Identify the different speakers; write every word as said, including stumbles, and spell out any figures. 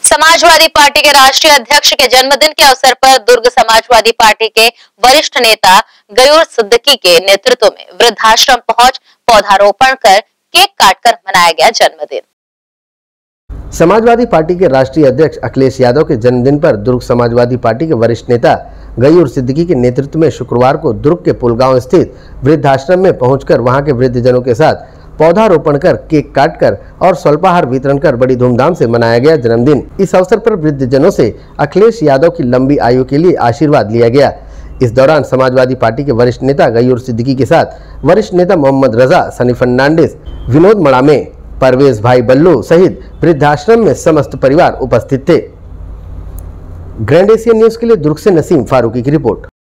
Speaker 1: Samajwadi party के राष्ट्रीय अध्यक्ष के जन्मदिन के अवसर पर दुर्ग समाजवादी पार्टी के वरिष्ठ नेता गयूर सिद्दीकी के नेतृत्व में वृद्धाश्रम पहुंच पौधारोपण कर केक काटकर मनाया गया जन्मदिन।
Speaker 2: समाजवादी पार्टी के राष्ट्रीय अध्यक्ष अखिलेश यादव के जन्मदिन पर दुर्ग समाजवादी पार्टी के वरिष्ठ नेता गयूर सिद्दीकी के नेतृत्व में शुक्रवार को दुर्ग के पुलगांव स्थित वृद्धाश्रम में पहुंचकर वहां के वृद्धजनों के साथ पौधारोपण कर, केक काटकर और स्वल्पाहार वितरण कर बड़ी धूमधाम से मनाया गया जन्मदिन। इस अवसर पर वृद्धजनों से अखिलेश यादव की लंबी आयु के लिए आशीर्वाद लिया गया। इस दौरान समाजवादी पार्टी के वरिष्ठ नेता गयूर सिद्दीकी के साथ वरिष्ठ नेता मोहम्मद रजा, सनी फर्नांडिस, विनोद मड़ामे, परवेज भाई बल्लू सहित वृद्धाश्रम में समस्त परिवार उपस्थित थे। ग्रैंड एशिया न्यूज के लिए दुर्ग से नसीम फारूकी की रिपोर्ट।